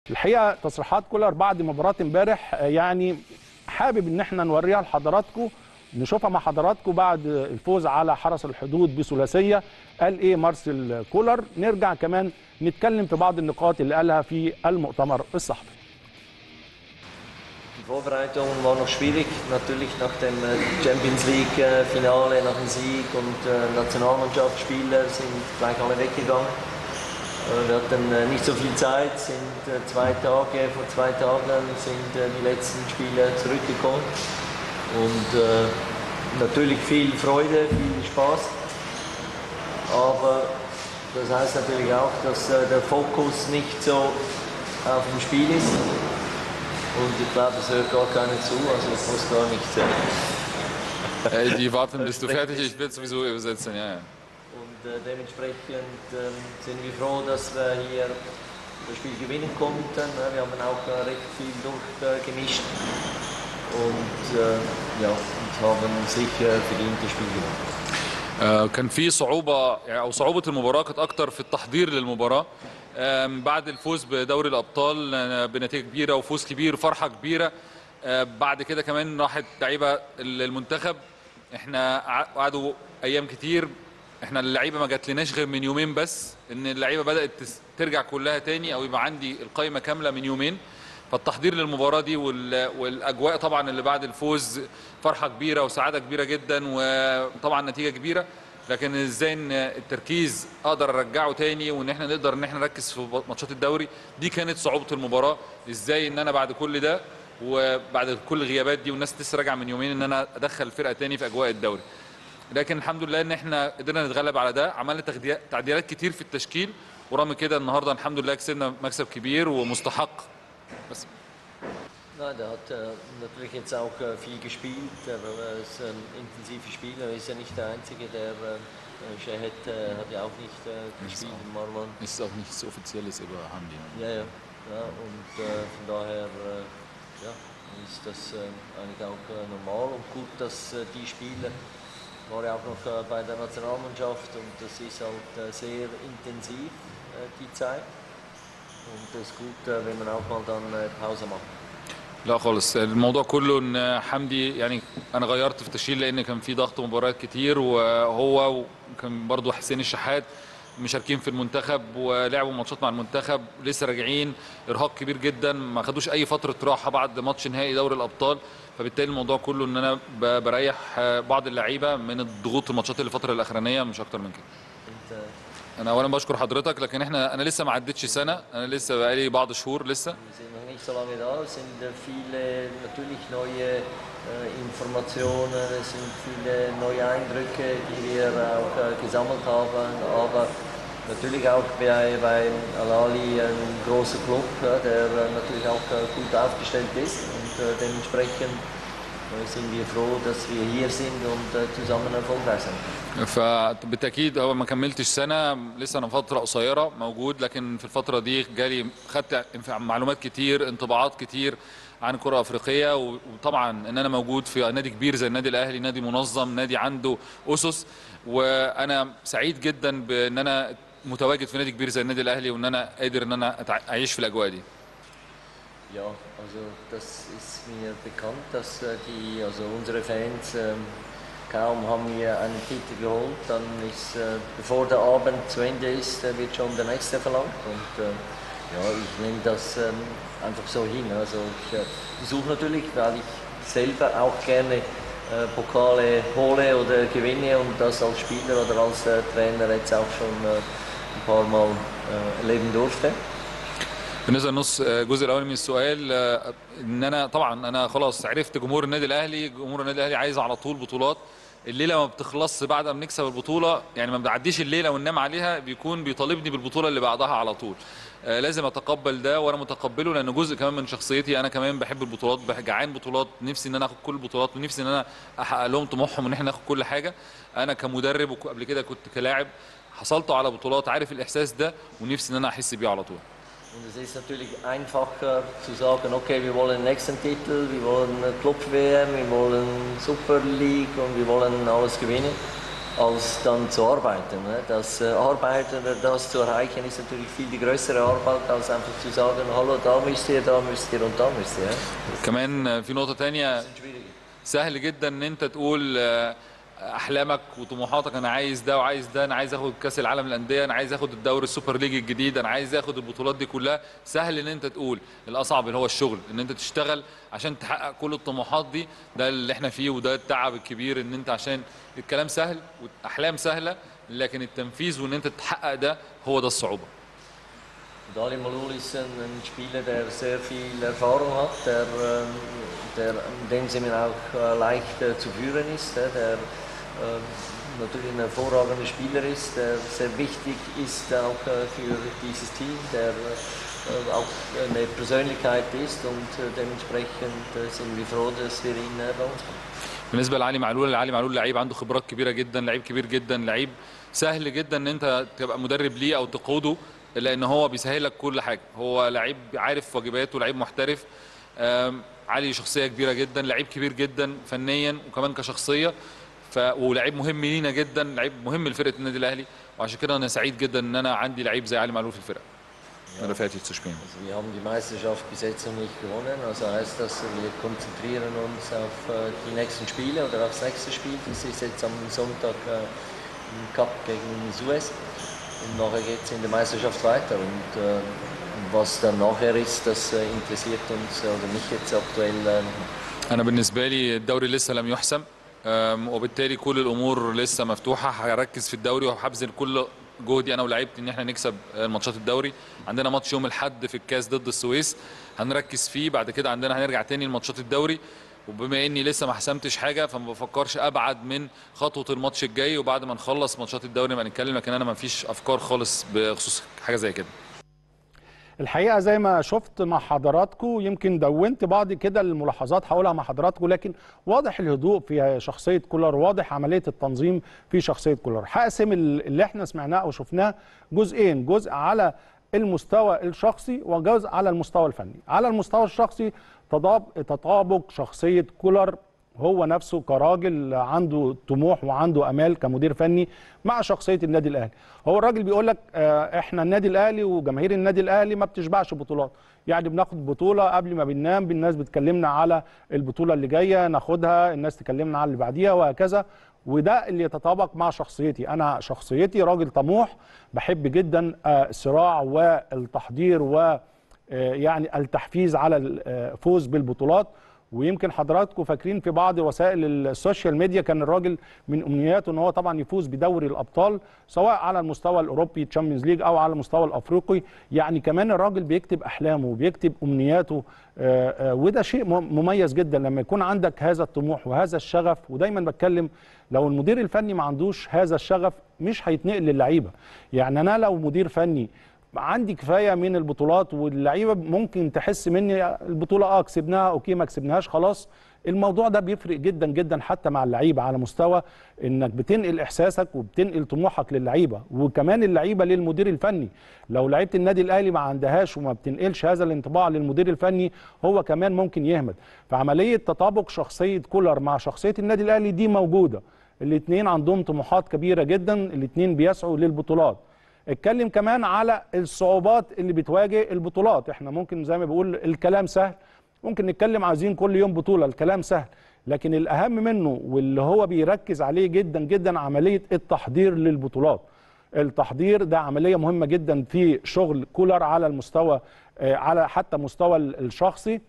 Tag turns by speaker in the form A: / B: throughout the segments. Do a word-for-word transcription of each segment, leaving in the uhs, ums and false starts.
A: الحقيقه تصريحات كولر بعد مباراه امبارح يعني حابب ان احنا نوريها لحضراتكم، نشوفها مع حضراتكم بعد الفوز على حرس الحدود بثلاثيه. قال ايه مارسيل كولر؟ نرجع كمان نتكلم في بعض النقاط اللي قالها في المؤتمر الصحفي.
B: Die Vorbereitung war noch schwierig, natürlich nach dem Champions League Finale, nach dem Sieg und Nationalmannschaftsspieler sind gleich alle weggegangen. Wir hatten nicht so viel Zeit, sind zwei Tage, vor zwei Tagen sind die letzten Spieler zurückgekommen und natürlich viel Freude, viel Spaß, aber das heißt natürlich auch, dass der Fokus nicht so auf dem Spiel ist. Und ich glaube, es hört gar keiner zu, also ich muss gar nicht sagen.
C: Ey, die warten, bis du fertig bist, ich werde sowieso übersetzen, ja, ja.
B: Und äh, dementsprechend äh, sind wir froh, dass wir hier das Spiel gewinnen konnten. Wir haben auch äh, recht viel durchgemischt äh, und, äh, ja, und haben sicher verdient das Spiel gewonnen.
C: كان في صعوبة أو صعوبة المباراة كانت أكتر في التحضير للمباراة بعد الفوز بدوري الأبطال بنتيجة كبيرة وفوز كبير وفرحة كبيرة. بعد كده كمان راحت لعيبة المنتخب، احنا قعدوا أيام كتير، احنا اللعيبة ما جاتلناش غير من يومين بس، إن اللعيبة بدأت ترجع كلها تاني أو يبقى عندي القائمة كاملة من يومين. فالتحضير للمباراة دي والأجواء طبعا اللي بعد الفوز فرحة كبيرة وسعادة كبيرة جدا وطبعا نتيجة كبيرة، لكن ازاي ان التركيز اقدر ارجعه تاني وان احنا نقدر ان احنا نركز في ماتشات الدوري دي كانت صعوبة المباراة. ازاي ان انا بعد كل ده وبعد كل الغيابات دي والناس لسه راجعة من يومين ان انا ادخل الفرقة تاني في اجواء الدوري، لكن الحمد لله ان احنا قدرنا نتغلب على ده. عملنا تعديلات كتير في التشكيل ورغم كده النهارده الحمد لله كسبنا مكسب كبير ومستحق. بس
B: Nein, der hat äh, natürlich jetzt auch äh, viel gespielt, aber er ist ein intensiver Spieler, er ist ja nicht der Einzige, der äh, Shahed äh, hat ja auch nicht äh, gespielt in Marwan.
C: Ist auch nichts Offizielles über Hamdi.
B: Ja, ja, ja, und äh, von daher äh, ja, ist das äh, eigentlich auch äh, normal und gut, dass äh, die Spieler, war ja auch noch äh, bei der Nationalmannschaft und das ist halt äh, sehr intensiv, äh, die Zeit, und es ist gut, äh, wenn man auch mal dann äh, Pause macht.
C: لا خالص، الموضوع كله ان حمدي يعني انا غيرت في التشكيل لان كان في ضغط مباريات كتير، وهو وكان برضو حسين الشحات مشاركين في المنتخب ولعبوا ماتشات مع المنتخب لسه راجعين، ارهاق كبير جدا، ما خدوش اي فتره راحه بعد ماتش نهائي دوري الابطال، فبالتالي الموضوع كله ان انا بريح بعض اللعيبه من الضغوط الماتشات اللي الفتره الاخرانيه مش اكتر من كده. انا اولا بشكر حضرتك، لكن احنا انا لسه ما عدتش سنه، انا لسه بقالي بعض شهور لسه.
B: Nicht so lange da, es sind viele natürlich neue äh, Informationen, es sind viele neue Eindrücke, die wir auch äh, gesammelt haben, aber natürlich auch bei, bei Al-Ahly ein großer Club, ja, der äh, natürlich auch äh, gut aufgestellt ist, und äh, dementsprechend äh, sind wir froh, dass wir hier sind und äh, zusammen erfolgreich sind.
C: فبالتاكيد هو ما كملتش سنه، لسه انا فتره قصيره موجود، لكن في الفتره دي جالي خدت معلومات كتير، انطباعات كتير عن الكره الافريقيه، وطبعا ان انا موجود في نادي كبير زي النادي الاهلي، نادي منظم، نادي عنده اسس، وانا سعيد جدا بان انا متواجد في نادي كبير زي النادي الاهلي وان انا قادر ان انا اعيش في الاجواء دي.
B: Ja, also das ist mir bekannt, dass die, also unsere Fans, kaum haben wir einen Titel geholt, dann ist, bevor der Abend zu Ende ist, wird schon der nächste verlangt, und ja, ich nehme das einfach so hin. Also ich versuche natürlich, weil ich selber auch gerne Pokale hole oder gewinne und das als Spieler oder als Trainer jetzt auch schon ein paar Mal erleben durfte.
C: بالنسبه للنص الجزء الاولاني من السؤال، ان انا طبعا انا خلاص عرفت جمهور النادي الاهلي، جمهور النادي الاهلي عايز على طول بطولات، الليله ما بتخلصش بعد ما بنكسب البطوله، يعني ما بنعديش الليله وننام عليها، بيكون بيطالبني بالبطوله اللي بعدها على طول. لازم اتقبل ده وانا متقبله، لانه جزء كمان من شخصيتي، انا كمان بحب البطولات، جعان بطولات، نفسي ان انا اخد كل البطولات ونفسي ان انا احقق لهم طموحهم ان احنا ناخد كل حاجه. انا كمدرب وقبل كده كنت كلاعب حصلت على بطولات، عارف الاحساس ده ونفسي ان انا احس بيه على طول.
B: Und es ist natürlich einfacher zu sagen, okay, wir wollen den nächsten Titel, wir wollen Club-W M, wir wollen Super League und wir wollen alles gewinnen. als dann zu arbeiten. Ne? Das äh, Arbeiten oder das zu erreichen ist natürlich viel die größere Arbeit, als einfach zu sagen, hallo, da müsst ihr, da müsst ihr und da müsst ihr.
C: كمان في نقطة تانية، سهل جدا ان انت تقول احلامك وطموحاتك، انا عايز ده وعايز ده، انا عايز اخد كاس العالم للانديه، انا عايز اخد الدوري السوبر ليج الجديد، انا عايز اخد البطولات دي كلها. سهل ان انت تقول، الاصعب اللي هو الشغل، ان انت تشتغل عشان تحقق كل الطموحات دي. ده اللي احنا فيه وده التعب الكبير، ان انت عشان الكلام سهل والاحلام سهله، لكن التنفيذ وان انت تحقق ده هو ده الصعوبه.
B: Ali Malul ist ein, ein Spieler, der sehr viel Erfahrung hat, der, der in dem Sinne auch leicht zu führen ist, der natürlich ein hervorragender Spieler ist, der sehr wichtig ist auch für dieses Team, der auch eine Persönlichkeit ist und dementsprechend sind wir froh, dass wir ihn bei uns haben.
C: بالنسبه لعلي معلول، علي معلول لعيب عنده خبرات كبيره جدا، لعيب كبير جدا، لعيب سهل جدا ان انت تبقى مدرب ليه او تقوده، لان هو بيسهل لك كل حاجه. هو لعيب عارف واجباته، لعيب محترف. علي شخصيه كبيره جدا، لعيب كبير جدا فنيا وكمان كشخصيه، ف... ولعيب مهم لينا جدا، لعيب مهم لفرقه النادي الاهلي، وعشان كده انا سعيد جدا ان انا عندي لعيب زي علي معلول في الفرقه.
B: Ja. Also wir haben die Meisterschaft bis jetzt noch nicht gewonnen, also heißt das, wir konzentrieren uns auf die nächsten Spiele oder auf das nächste Spiel. Das ist jetzt am Sonntag im Cup gegen Suez und nachher geht es in der Meisterschaft weiter und äh, was dann nachher ist, das äh, interessiert uns oder mich jetzt aktuell. Äh,
C: أنا بالنسبة لي الدوري لسه لم يحسم، وبالتالي كل الأمور لسه مفتوحة. هركز في الدوري وهبذل كل جهدي انا ولاعيبتي ان احنا نكسب ماتشات الدوري. عندنا ماتش يوم الاحد في الكاس ضد السويس هنركز فيه، بعد كده عندنا هنرجع تاني لماتشات الدوري، وبما اني لسه ما حسمتش حاجه فما بفكرش ابعد من خطوه الماتش الجاي، وبعد ما نخلص ماتشات الدوري ما نتكلم، لكن انا ما فيش افكار خالص بخصوص حاجه زي كده.
A: الحقيقه زي ما شفت مع حضراتكم، يمكن دونت بعض كده الملاحظات هقولها مع حضراتكم، لكن واضح الهدوء في شخصيه كولر، واضح عمليه التنظيم في شخصيه كولر. هقسم اللي احنا سمعناه او شفناه جزئين، جزء على المستوى الشخصي وجزء على المستوى الفني. على المستوى الشخصي تطابق شخصيه كولر هو نفسه كراجل عنده طموح وعنده امال كمدير فني مع شخصيه النادي الاهلي. هو الراجل بيقول لك احنا النادي الاهلي وجماهير النادي الاهلي ما بتشبعش بطولات، يعني بناخد بطوله قبل ما بننام، الناس بتكلمنا على البطوله اللي جايه ناخدها، الناس تكلمنا على اللي بعديها وهكذا، وده اللي يتطابق مع شخصيتي. انا شخصيتي راجل طموح، بحب جدا الصراع والتحضير ويعني التحفيز على الفوز بالبطولات. ويمكن حضراتكم فاكرين في بعض وسائل السوشيال ميديا كان الراجل من امنياته ان هو طبعا يفوز بدوري الابطال، سواء على المستوى الاوروبي تشامبيونز ليج او على المستوى الافريقي. يعني كمان الراجل بيكتب احلامه وبيكتب امنياته، وده شيء مميز جدا لما يكون عندك هذا الطموح وهذا الشغف. ودايما بتكلم لو المدير الفني ما عندوش هذا الشغف مش هيتنقل للعيبه. يعني انا لو مدير فني عندي كفايه من البطولات واللعيبه ممكن تحس مني البطوله اه كسبناها اوكي ما كسبناهاش خلاص، الموضوع ده بيفرق جدا جدا حتى مع اللعيبه على مستوى انك بتنقل احساسك وبتنقل طموحك للعيبه، وكمان اللعيبه للمدير الفني. لو لعيبه النادي الاهلي ما عندهاش وما بتنقلش هذا الانطباع للمدير الفني هو كمان ممكن يهمد. فعمليه تطابق شخصيه كولر مع شخصيه النادي الاهلي دي موجوده، الاثنين عندهم طموحات كبيره جدا، الاثنين بيسعوا للبطولات. اتكلم كمان على الصعوبات اللي بتواجه البطولات. احنا ممكن زي ما بقول الكلام سهل، ممكن نتكلم عايزين كل يوم بطولة، الكلام سهل، لكن الأهم منه واللي هو بيركز عليه جدا جدا عملية التحضير للبطولات. التحضير ده عملية مهمة جدا في شغل كولر على المستوى على حتى مستوى الشخصي،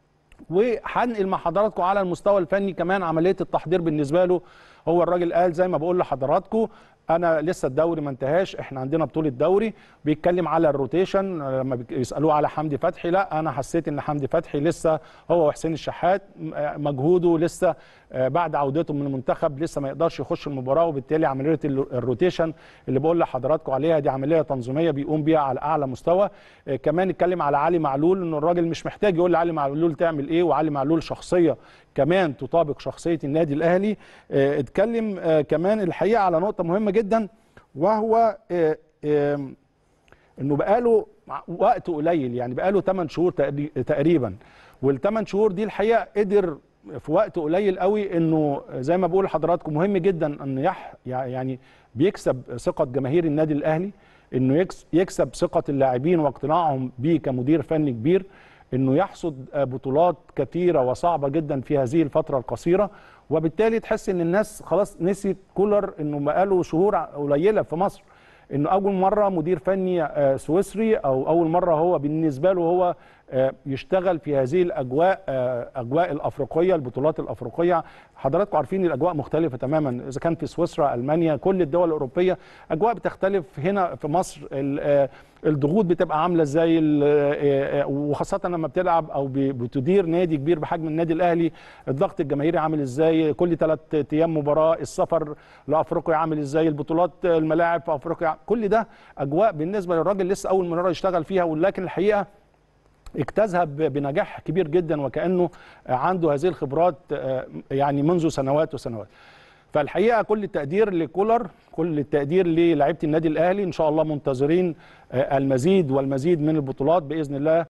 A: وهنقل مع حضراتكم على المستوى الفني كمان عملية التحضير بالنسبة له. هو الراجل قال زي ما بقول لحضراتكم انا لسه الدوري ما انتهاش، احنا عندنا بطوله دوري. بيتكلم على الروتيشن لما بيسالوه على حمدي فتحي، لا انا حسيت ان حمدي فتحي لسه هو وحسين الشحات مجهوده لسه بعد عودته من المنتخب لسه ما يقدرش يخش المباراه، وبالتالي عمليه الروتيشن اللي بقول لحضراتكم عليها دي عمليه تنظيميه بيقوم بيها على اعلى مستوى. كمان اتكلم على علي معلول، ان الراجل مش محتاج يقول لعلي معلول تعمل ايه، وعلي معلول شخصيه كمان تطابق شخصيه النادي الاهلي. اتكلم كمان الحقيقه على نقطه مهمه جدا، وهو انه بقاله وقت قليل، يعني بقاله ثمانية شهور تقريبا، والثمان شهور دي الحقيقه قدر في وقت قليل قوي، انه زي ما بقول لحضراتكم مهم جدا ان يح يعني بيكسب ثقه جماهير النادي الاهلي، انه يكسب ثقه اللاعبين واقتناعهم بيه كمدير فني كبير، انه يحصد بطولات كثيره وصعبه جدا في هذه الفتره القصيره، وبالتالي تحس ان الناس خلاص نسيت كولر انه بقاله شهور قليله في مصر، انه اول مره مدير فني سويسري او اول مره هو بالنسبه له هو يشتغل في هذه الاجواء، اجواء الافريقيه، البطولات الافريقيه. حضراتكم عارفين الاجواء مختلفه تماما، اذا كان في سويسرا، المانيا، كل الدول الاوروبيه اجواء بتختلف. هنا في مصر الضغوط بتبقى عامله ازاي، وخاصه لما بتلعب او بتدير نادي كبير بحجم النادي الاهلي، الضغط الجماهيري عامل ازاي، كل ثلاث ايام مباراه، السفر لافريقيا عامل ازاي، البطولات، الملاعب في افريقيا، كل ده اجواء بالنسبه للراجل لسه اول مره يشتغل فيها، ولكن الحقيقه اجتازها بنجاح كبير جدا، وكأنه عنده هذه الخبرات يعني منذ سنوات وسنوات. فالحقيقه كل التقدير لكولر، كل التقدير للاعيبه النادي الاهلي، ان شاء الله منتظرين المزيد والمزيد من البطولات باذن الله